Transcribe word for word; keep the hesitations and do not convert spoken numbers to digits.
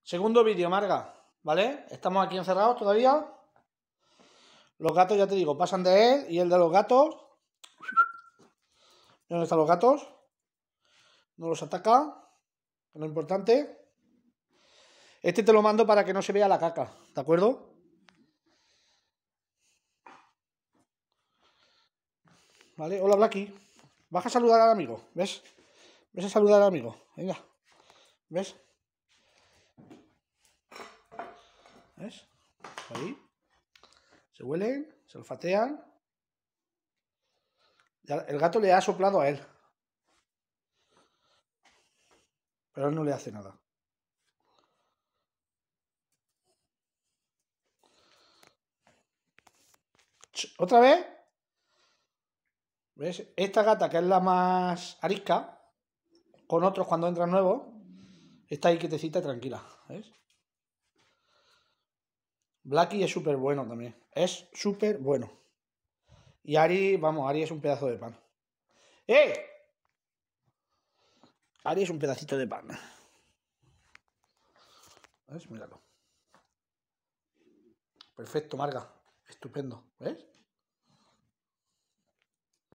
Segundo vídeo, Marga, ¿vale? Estamos aquí encerrados todavía. Los gatos, ya te digo, pasan de él y el de los gatos. ¿Dónde están los gatos? No los ataca. Lo importante. Este te lo mando para que no se vea la caca, ¿de acuerdo? Vale, hola Blacky. Baja a saludar al amigo, ¿ves? Ves a saludar al amigo, venga. ¿Ves? ¿Ves? Ahí. Se huelen, se olfatean. Ya el gato le ha soplado a él. Pero él no le hace nada. ¿Otra vez? ¿Ves? Esta gata, que es la más arisca, con otros cuando entran nuevos, está ahí quietecita, tranquila. ¿Ves? Blacky es súper bueno también. Es súper bueno. Y Ari, vamos, Ari es un pedazo de pan. ¡Eh! Ari es un pedacito de pan. ¿Ves? Míralo. Perfecto, Marga. Estupendo. ¿Ves?